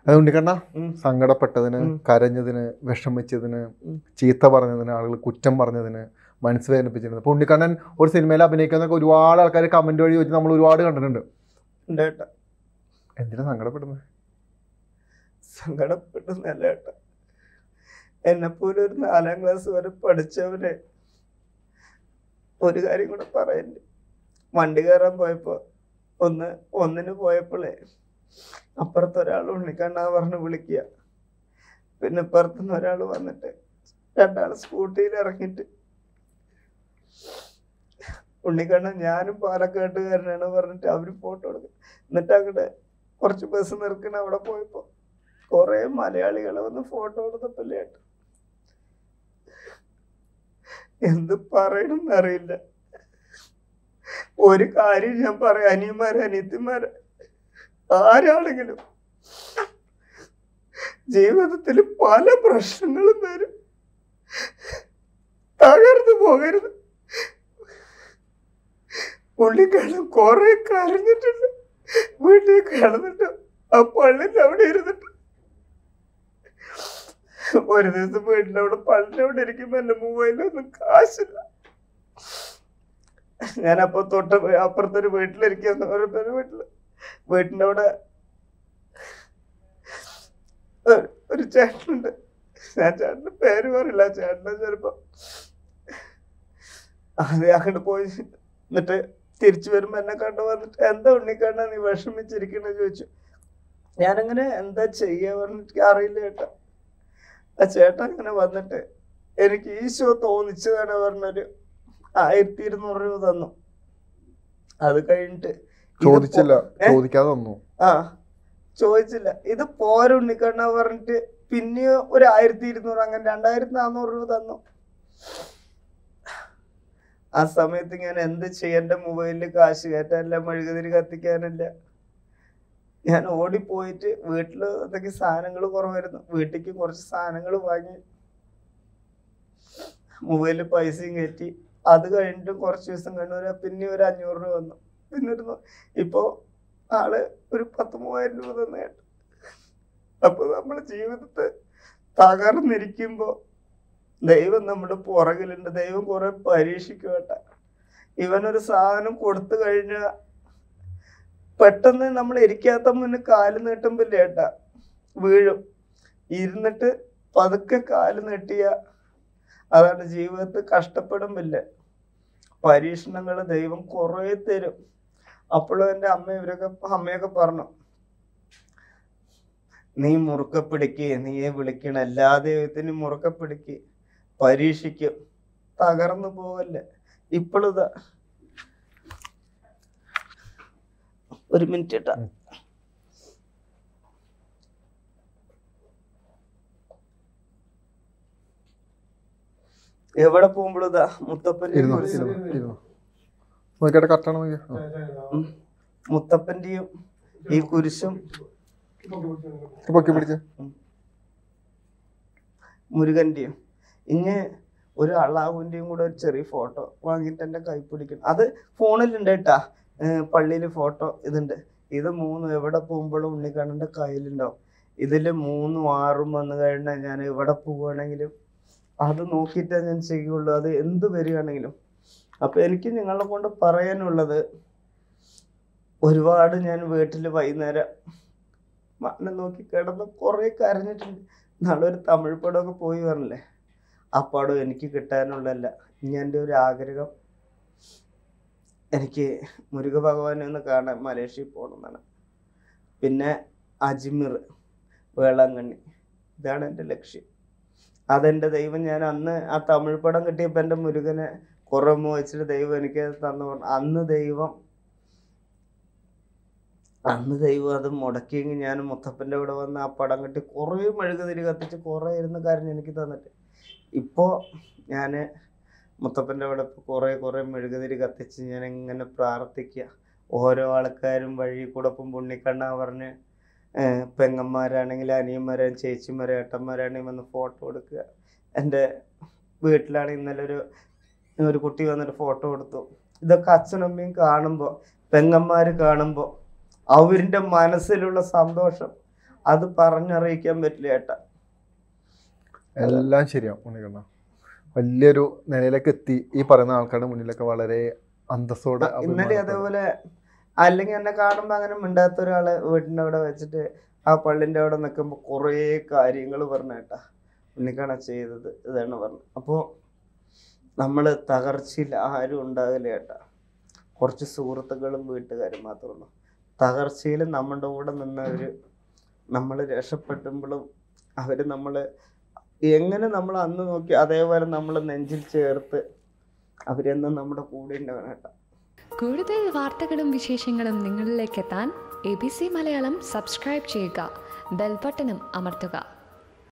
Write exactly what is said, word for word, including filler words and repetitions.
അത് ഉണ്ണിക്കണ്ണ സങ്കടപ്പെട്ടതിന്, കരഞ്ഞതിന്, വിഷമിച്ചതിന്, ചീത്ത പറഞ്ഞതിന്, ആളുകൾ കുറ്റം പറഞ്ഞതിന്, മനസ്സ് വേദനിപ്പിച്ചിരുന്നത്. അപ്പോൾ ഉണ്ണിക്കണ്ണൻ ഒരു സിനിമയിൽ അഭിനയിക്കുന്നൊക്കെ ഒരുപാട് ആൾക്കാർ കമന്റ് വഴി വെച്ച് നമ്മൾ ഒരുപാട് കണ്ടിട്ടുണ്ട്. എന്തിനാ സങ്കടപ്പെടുന്നത്? സങ്കടപ്പെടുന്നല്ല ഏട്ടാ, എന്നെപ്പോലെ ഒരു നാലാം ക്ലാസ് വരെ പഠിച്ചവരെ ഒരു കാര്യം കൂടെ പറയല്ലേ. വണ്ടി കയറാൻ പോയപ്പോ ഒന്ന് ഒന്നിന് പോയപ്പോഴേ അപ്പുറത്തൊരാൾ ഉണ്ണിക്കണ്ണാ പറഞ്ഞ് വിളിക്കുക. പിന്നെ ഇപ്പുറത്തുനിന്ന് ഒരാൾ വന്നിട്ട് രണ്ടാൾ സ്കൂട്ടിയിൽ ഇറങ്ങിയിട്ട് ഉണ്ണിക്കണ്ണൻ ഞാനും പാലക്കാട്ടുകാരനാണ് പറഞ്ഞിട്ട് അവര് ഫോട്ടോ എടുക്കും. എന്നിട്ട് അങ്ങോട്ട് കുറച്ച് ബസ് നിർക്കണ അവിടെ പോയപ്പോ കുറെ മലയാളികളെ വന്ന് ഫോട്ടോ എടുത്തപ്പല്ലേ ഏട്ടാ, എന്ത് പറയണമെന്ന് അറിയില്ല. ഒരു കാര്യം ഞാൻ പറയാം, അനിയന്മാരെ അനിയത്തിമാരെ ആരാണെങ്കിലും ജീവിതത്തിൽ പല പ്രശ്നങ്ങളും വരും, തകർന്നു പോകരുത്. ഉള്ളിക്കാലം കുറെ കരഞ്ഞിട്ടുണ്ട്, വീട്ടിൽ കിടന്നിട്ട് ആ പള്ളിന്റെ അവിടെ ഇരുന്നിട്ട് ഒരു ദിവസം വീട്ടിന്റെ അവിടെ പള്ളിന്റെ അവിടെ ഇരിക്കുമ്പോ എന്റെ മൊബൈലൊന്നും കാശില്ല. ഞാൻ അപ്പൊ തൊട്ട് അപ്പുറത്തൊരു വീട്ടിലിരിക്കുന്ന ഒരു വീട്ടില് വീട്ടിന്റെ അവിടെ ഒരു ചേട്ടനുണ്ട്. ഞാൻ ചേട്ടന്റെ പേര് പറയില്ല, ചേട്ടനെ ചിലപ്പോ അത് അങ്ങോട്ട് പോയി. എന്നിട്ട് തിരിച്ചു വരുമ്പോ എന്നെ കണ്ടു വന്നിട്ട് എന്താ ഉണ്ണിക്കണ്ണ നീ വിഷമിച്ചിരിക്കണ ചോദിച്ചു. ഞാനങ്ങനെ എന്താ ചെയ്യാ പറഞ്ഞിട്ട് അറിയില്ല ചേട്ടാ. ആ ചേട്ടൻ അങ്ങനെ വന്നിട്ട് എനിക്ക് ഈശോ തോന്നിച്ചതാണ് പറഞ്ഞൊരു ആയിരത്തി ഇരുന്നൂറ് രൂപ തന്നു. അത് കഴിഞ്ഞിട്ട് ചോദിച്ചില്ല, ചോദിക്കാതെ തന്നു. ആ ചോദിച്ചില്ല, ഇത് പോരുണ്ണിക്കണ്ണ പറഞ്ഞിട്ട് പിന്നെ ഒരു ആയിരത്തി ഇരുന്നൂറ് അങ്ങനെ രണ്ടായിരത്തി നാന്നൂറ് രൂപ തന്നു. ആ സമയത്ത് ഞാൻ എന്ത് ചെയ്യണ്ട, മൊബൈലില് കാശ് കയറ്റാനില്ല, മെഴുകുതിരി കത്തിക്കാനില്ല. ഞാൻ ഓടിപ്പോയിട്ട് വീട്ടില് എന്തൊക്കെ സാധനങ്ങൾ കുറവായിരുന്നു, വീട്ടിലേക്ക് കുറച്ച് സാധനങ്ങൾ വാങ്ങി മൊബൈലിൽ പൈസയും കയറ്റി. അത് കഴിഞ്ഞിട്ട് കുറച്ച് ദിവസം കഴിഞ്ഞ പിന്നെ ഒരു അഞ്ഞൂറ് രൂപ വന്നു. പിന്നെ ഒരു ഇപ്പോ ആള് ഒരു പത്ത് മൂവായിരം രൂപ തന്നെ കേട്ടു. അപ്പൊ നമ്മുടെ ജീവിതത്തെ തകർന്നിരിക്കുമ്പോ ദൈവം നമ്മുടെ പുറകിലുണ്ട്. ദൈവം കുറെ പരീക്ഷിക്കും കേട്ട. ഇവനൊരു സാധനം കൊടുത്തു കഴിഞ്ഞാൽ പെട്ടെന്ന് നമ്മൾ ഇരിക്കാത്ത മുന്നേ കാല് നീട്ടുമ്പില്ലേ ഏട്ടാ വീഴും. ഇരുന്നിട്ട് പതുക്കെ കാല് നീട്ടിയ അതാണ് ജീവിതത്തിൽ കഷ്ടപ്പെടുമ്പില്ലേ. പരീക്ഷണങ്ങൾ ദൈവം കുറെ തരും. അപ്പോഴും എൻ്റെ അമ്മ ഇവരൊക്കെ അമ്മയൊക്കെ പറഞ്ഞു, നീ മുറുക്കെ പിടിക്ക്, നീയെ വിളിക്കണം, എല്ലാ ദൈവത്തിനും മുറുക്കെ പിടിക്ക്, പരീക്ഷിക്കും, തകർന്നു പോവല്ലേ. ഇപ്പോഴിതാ ഒരു മിനിറ്റ് ഇട്ടാ എവിടെ പോകുമ്പോഴും ഇതാ മുത്തപ്പന്റെയും മുത്തപ്പന്റെയും ഈ കുരിശും മുരുകന്റെയും ഇനി ഒരു അള്ളാഹുവിന്റെയും കൂടെ ഒരു ചെറിയ ഫോട്ടോ വാങ്ങിയിട്ട് എന്റെ കൈ പിടിക്കണം. അത് ഫോണിലുണ്ട് കേട്ടാ, പള്ളിയില് ഫോട്ടോ ഇതുണ്ട്. ഇത് മൂന്നും എവിടെ പോകുമ്പോഴും ഉണ്ണിക്കണ്ണന്റെ കയ്യിലുണ്ടാവും. ഇതില് മൂന്നും ആറും വന്നു കഴിഞ്ഞാൽ ഞാൻ എവിടെ പോവുകയാണെങ്കിലും അത് നോക്കിയിട്ടേ ഞാൻ ചെയ്യുള്ളൂ, അത് എന്ത് വരികയാണെങ്കിലും. അപ്പൊ എനിക്ക് നിങ്ങളെ കൊണ്ട് പറയാനുള്ളത്, ഒരുപാട് ഞാൻ വീട്ടില് വൈകുന്നേരം മണ്ണെ നോക്കി കിടന്ന് കുറെ കരഞ്ഞിട്ടുണ്ട്. നാളെ ഒരു തമിഴ് പടമൊക്കെ പോയി പറഞ്ഞില്ലേ, ആ പടം എനിക്ക് കിട്ടാനുള്ളതല്ല. ഇനി എൻ്റെ ഒരു ആഗ്രഹം എനിക്ക് മുരുക ഭഗവാനെ ഒന്ന് കാണാൻ മലേഷ്യയിൽ പോകണമെന്നാണ്. പിന്നെ അജ്മീർ, വേളാങ്കണ്ണി, ഇതാണ് എൻ്റെ ലക്ഷ്യം. അതെൻ്റെ ദൈവം, ഞാൻ അന്ന് ആ തമിഴ് പടം കിട്ടിയപ്പോൾ എൻ്റെ മുരുകനെ കുറെ മോഹിച്ചിട്ട് ദൈവം എനിക്ക് തന്നു പറഞ്ഞു. അന്ന് ദൈവം അന്ന് ദൈവം അത് മുടക്കിയെങ്കിൽ ഞാൻ മുത്തപ്പൻ്റെ ഇവിടെ വന്ന് ആ പടം കെട്ടി കുറേ മെഴുകുതിരി കത്തിച്ച് കുറേ ഇരുന്ന് കാര്യം എനിക്ക് തന്നിട്ട്. ഇപ്പോൾ ഞാൻ മുത്തപ്പൻ്റെ അവിടെ കുറേ കുറേ മെഴുകുതിരി കത്തിച്ച് ഞാൻ ഇങ്ങനെ പ്രാർത്ഥിക്കുക. ഓരോ ആൾക്കാരും വഴി കൂടെ ഇപ്പം ഉണ്ണിക്കണ്ണ പറഞ്ഞ് പെങ്ങന്മാരാണെങ്കിൽ അനിയന്മാരാണ്, ചേച്ചിമാരെ, ഏട്ടന്മാരാണെങ്കിൽ വന്ന് ഫോട്ടോ എടുക്കുക. എൻ്റെ വീട്ടിലാണ് ഇന്നലെ ഒരു ഒരു കുട്ടി വന്നിട്ട് ഫോട്ടോ എടുത്തു. ഇതൊക്കെ അച്ഛനമ്മയും കാണുമ്പോൾ, പെങ്ങന്മാർ കാണുമ്പോൾ അവരുടെ മനസ്സിലുള്ള സന്തോഷം അത് പറഞ്ഞറിയിക്കാൻ പറ്റില്ല ഏട്ടാ. എല്ലാം ശരിയാവും ഉണ്ണിക്കണ്ണ. വലിയൊരു നിലയിലേക്ക് എത്തി. ഈ പറയുന്ന ആൾക്കാരുടെ മുന്നിലൊക്കെ വളരെ അന്തസ്സോടെ. ഇന്നലെ അതേപോലെ അല്ലെങ്കിൽ എന്നെ കാണുമ്പോൾ അങ്ങനെ മിണ്ടാത്ത ഒരാള് വീടിൻ്റെ അവിടെ വെച്ചിട്ട് ആ പള്ളിൻ്റെ അവിടെ നിൽക്കുമ്പോൾ കുറേ കാര്യങ്ങൾ പറഞ്ഞേട്ടാ, ഉണ്ണിക്കണ്ണ ചെയ്തത് ഇതാണ് പറഞ്ഞത്. അപ്പോൾ നമ്മൾ തകർച്ചയിൽ ആരും ഉണ്ടാകില്ല ഏട്ടാ. കുറച്ച് സുഹൃത്തുക്കളും വീട്ടുകാരും മാത്രമേ ഉള്ളൂ. തകർച്ചയിൽ നമ്മുടെ കൂടെ നിന്നവർ നമ്മൾ രക്ഷപ്പെട്ടുമ്പോഴും അവർ നമ്മൾ എങ്ങനെ നമ്മൾ അന്ന് നോക്കി അതേപോലെ നമ്മൾ നെഞ്ചിൽ ചേർത്ത് അവരെന്നും നമ്മുടെ കൂടെ ഉണ്ടാവണം ഏട്ടാ. കൂടുതൽ വാർത്തകളും വിശേഷങ്ങളും നിങ്ങളിലേക്ക് എത്താൻ A B C Malayalam subscribe ചെയ്യുക, ബെൽ ബട്ടണും അമർത്തുക.